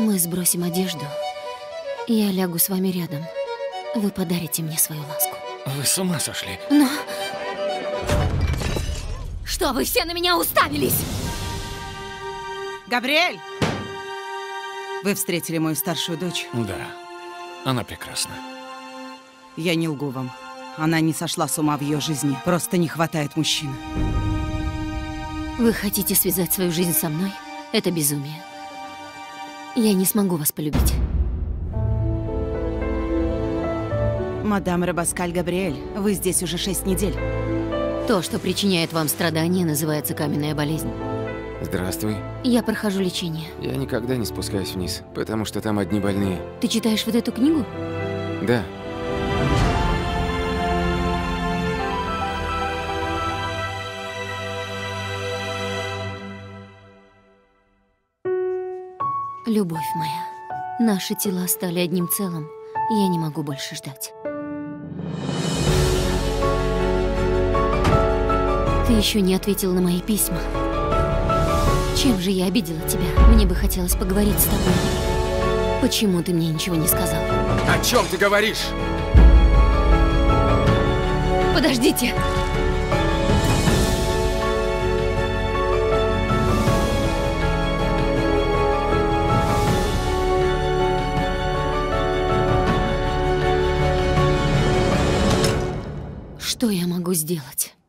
Мы сбросим одежду. Я лягу с вами рядом. Вы подарите мне свою ласку. Вы с ума сошли? Но... Что вы все на меня уставились? Габриэль! Вы встретили мою старшую дочь? Да, она прекрасна. Я не лгу вам. Она не сошла с ума в ее жизни. Просто не хватает мужчин. Вы хотите связать свою жизнь со мной? Это безумие. Я не смогу вас полюбить. Мадам Робаскаль Габриэль, вы здесь уже 6 недель. То, что причиняет вам страдания, называется каменная болезнь. Здравствуй. Я прохожу лечение. Я никогда не спускаюсь вниз, потому что там одни больные. Ты читаешь вот эту книгу? Да. Любовь моя, наши тела стали одним целым. Я не могу больше ждать. Ты еще не ответил на мои письма. Чем же я обидела тебя? Мне бы хотелось поговорить с тобой. Почему ты мне ничего не сказал? О чем ты говоришь? Подождите! Что я могу сделать?